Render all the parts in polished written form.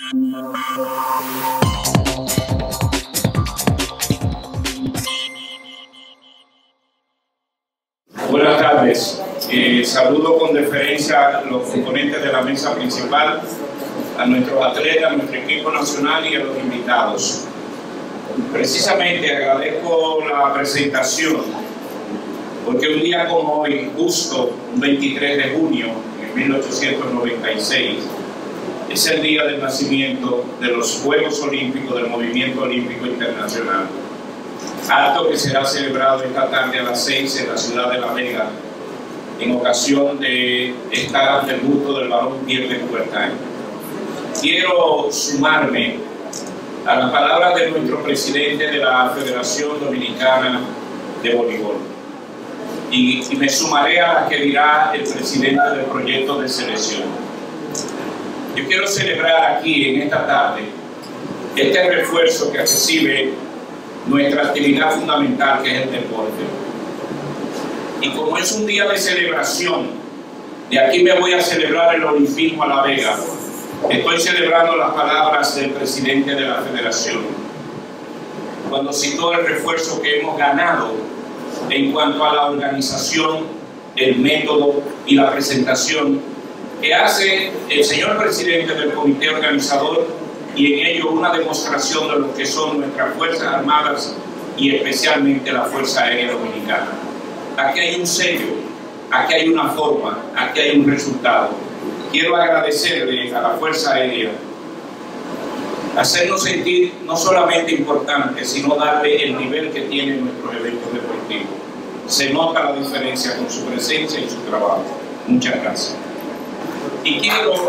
Buenas tardes. Saludo con deferencia a los componentes de la mesa principal, a nuestros atletas, a nuestro equipo nacional y a los invitados. Precisamente agradezco la presentación, porque un día como hoy, justo un 23 de junio de 1896, es el día del nacimiento de los Juegos Olímpicos del Movimiento Olímpico Internacional, acto que será celebrado esta tarde a las 6 en la ciudad de La Vega, en ocasión de estar ante el busto del varón Pierre de Coubertin. Quiero sumarme a las palabras de nuestro presidente de la Federación Dominicana de Voleibol y me sumaré a las que dirá el presidente del proyecto de selección. Yo quiero celebrar aquí en esta tarde este refuerzo que recibe nuestra actividad fundamental, que es el deporte. Y como es un día de celebración, de aquí me voy a celebrar el olimpismo a La Vega. Estoy celebrando las palabras del presidente de la federación, cuando citó el refuerzo que hemos ganado en cuanto a la organización, el método y la presentación que hace el señor presidente del comité organizador, y en ello una demostración de lo que son nuestras Fuerzas Armadas y especialmente la Fuerza Aérea Dominicana. Aquí hay un sello, aquí hay una forma, aquí hay un resultado. Quiero agradecerle a la Fuerza Aérea hacernos sentir no solamente importantes, sino darle el nivel que tienen nuestros eventos deportivos. Se nota la diferencia con su presencia y su trabajo. Muchas gracias. Y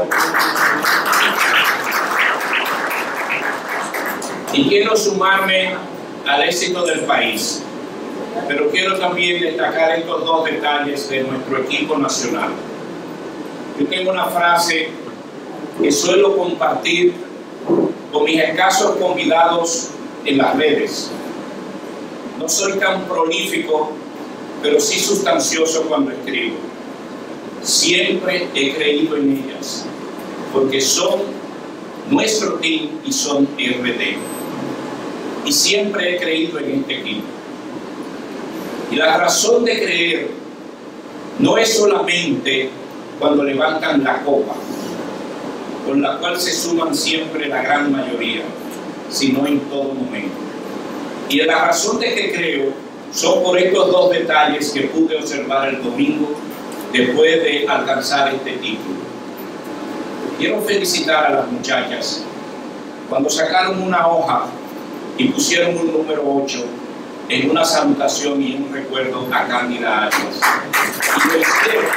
quiero sumarme al éxito del país, pero quiero también destacar estos dos detalles de nuestro equipo nacional. Yo tengo una frase que suelo compartir con mis escasos convidados en las redes. No soy tan prolífico, pero sí sustancioso cuando escribo. Siempre he creído en ellas, porque son nuestro team y son RD. Y siempre he creído en este equipo. Y la razón de creer no es solamente cuando levantan la copa, con la cual se suman siempre la gran mayoría, sino en todo momento. Y la razón de que creo son por estos dos detalles que pude observar el domingo después de alcanzar este título. Quiero felicitar a las muchachas cuando sacaron una hoja y pusieron un número 8 en una salutación y un recuerdo a Cándida Arias. Y lo hicieron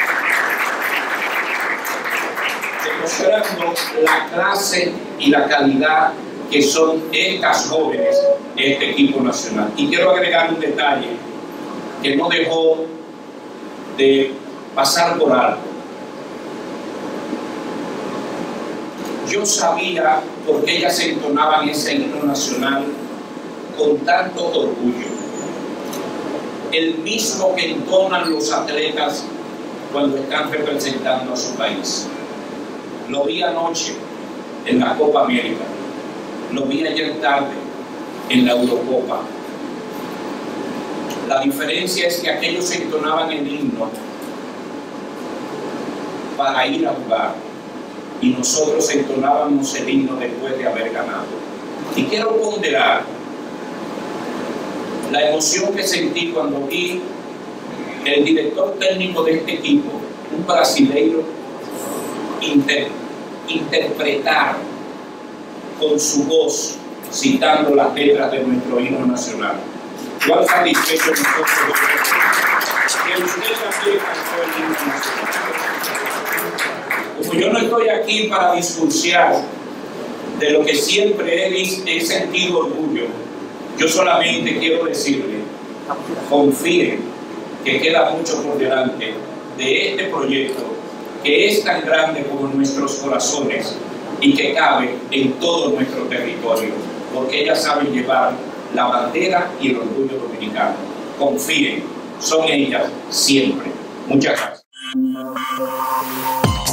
demostrando la clase y la calidad que son estas jóvenes, este equipo nacional. Y quiero agregar un detalle que no dejó de pasar por alto. Yo sabía por qué ellas entonaban ese himno nacional con tanto orgullo, el mismo que entonan los atletas cuando están representando a su país. Lo vi anoche en la Copa América, lo vi ayer tarde en la Eurocopa. La diferencia es que aquellos entonaban el himno para ir a jugar y nosotros entonábamos el himno después de haber ganado. Y quiero ponderar la emoción que sentí cuando vi el director técnico de este equipo, un brasileiro, interpretar con su voz, citando las letras de nuestro himno nacional. ¿Cuál satisfecho nosotros que usted también cantó el himno nacional? Como yo no estoy aquí para discursiar de lo que siempre he sentido orgullo, yo solamente quiero decirle, confíen que queda mucho por delante de este proyecto que es tan grande como nuestros corazones y que cabe en todo nuestro territorio, porque ellas saben llevar la bandera y el orgullo dominicano. Confíen, son ellas siempre. Muchas gracias.